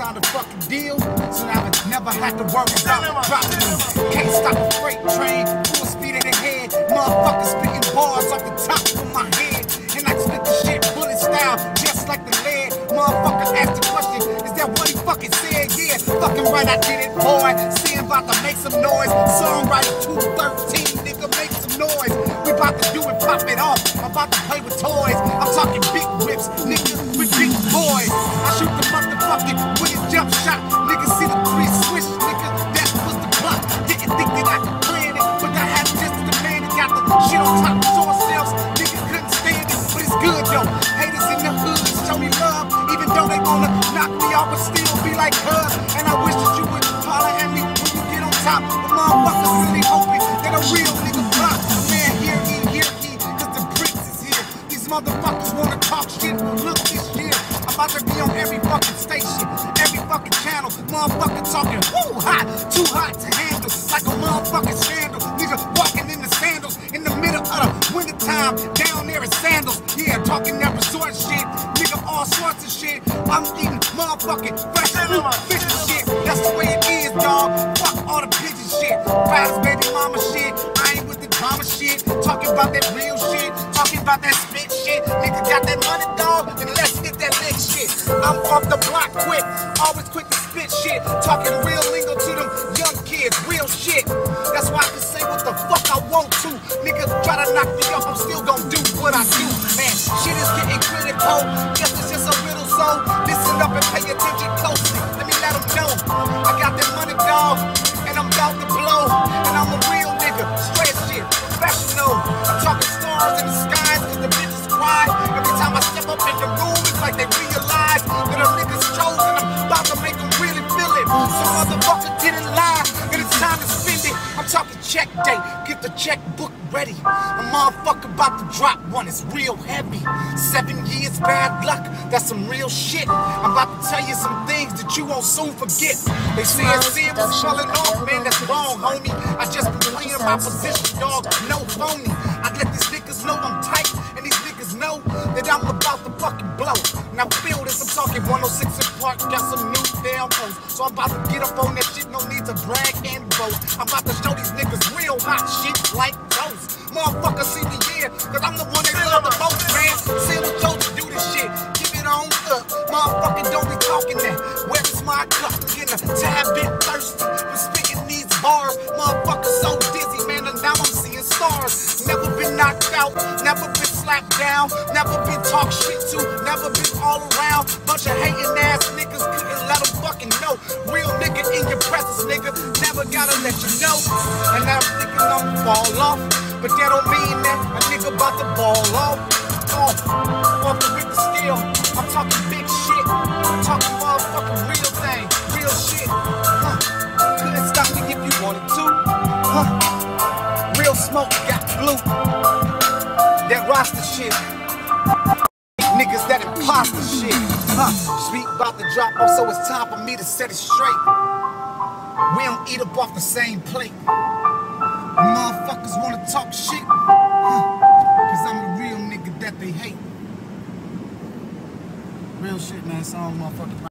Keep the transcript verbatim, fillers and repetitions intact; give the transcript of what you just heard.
found a fucking deal, so I would never have to worry about dropping them. Can't stop a freight train, full speed in the head. Motherfuckers spitting bars off the top of my head, and I spit the shit bullet style, just like the lead. Motherfucker asked the question, is that what he fucking said? Yeah, fucking right, I did it, boy. Saying about to make some noise. Songwriter two thirteen, nigga, make some noise. We about to do it, pop it off. I'm about to play with toys. I'm talking big whips, nigga, with big boys. I shoot the motherfucking with a jump shot. Nigga, see the three swish, nigga, that was the plot. Didn't think that I could plan it, but I had just the man that got the shit on top of source shelves. Nigga couldn't stand it, but it's good, yo. Haters in the hood show me love, even though they wanna knock me off, but still be like her. And I wish that you would holler at me when you get on top. But motherfuckers really hoping that a real nigga flop. Man, hear ye, hear ye, cause the prince is here. These motherfuckers wanna talk shit. Look this year, I'm about to be on every fucking station, every fucking channel. Motherfucker talking, woo, hot, too hot to handle, like a motherfucking scandal. Nigga walking in the sandals in the middle of the winter time, down there in sandals. Yeah, talking that resort shit, nigga, all sorts of shit. I'm eating motherfucking fresh fruit, fish and shit. That's the way it is, dog. Fuck all the pigeon shit, fast baby mama shit. I ain't with the drama shit, talking about that real shit, talking about that spit shit. Nigga got that money, dog, then let's get that next shit. I'm off the block quick, always quick to spit shit, talking real lingo to them young kids, real shit. That's why I can say what the fuck I want to. Niggas try to knock me off, I'm still gon' do what I do. Man, shit is getting critical, guess it's just a riddle, so listen up and pay attention closely. Let me let them know, I got that money, dog, and I'm about to blow. And I'm a real nigga, straight shit, professional. I'm talking stars in the skies, cause the bitches cry. Every time I step up in the room, it's like they realize that a nigga's chosen. I'm about to make them really feel it. So motherfucker didn't lie, and it's time to spend it. I'm talking check day, get the checkbook ready. A motherfucker about to drop one, it's real heavy. Seven years bad luck, that's some real shit. I'm about to tell you some things that you won't soon forget. They say it's sin was falling off, man, that's wrong, homie. I just been playing my position, dog, no phony. I let these niggas know I'm tight, and these niggas know that I'm about to fucking blow. Now feel this, I'm talking one oh six in Park, got some new damn hoes. So I'm about to get up on that shit, no need to brag and boast. I'm about to show these niggas real hot shit like toast. Motherfucker see me here, cause I'm the one they love the most, man. See what told you do this shit, keep it on up. Motherfucker don't be talking that, where is my cup? Getting a tad bit thirsty, I'm spitting these bars. Motherfucker so dizzy, man, and now I'm seeing stars. Never been knocked out, never been slapped down, never been talked shit to, never been all around. Bunch of hating ass niggas couldn't let them fucking know. Real nigga in your presence, nigga, never gotta let you know. And I'm thinking I'ma fall off, but that don't mean that a nigga about to ball off. Off, off the Richter scale, I'm talking big shit, I'm talking motherfucking real thing, real shit. Huh. Couldn't stop me if you wanted to. Huh. Real smoke got blue. That roster shit. Niggas that imposter shit. Huh. Sweet about to drop off, so it's time for me to set it straight. We don't eat up off the same plate. Motherfuckers wanna talk shit, huh. Cause I'm the real nigga that they hate. Real shit, man. It's all motherfucking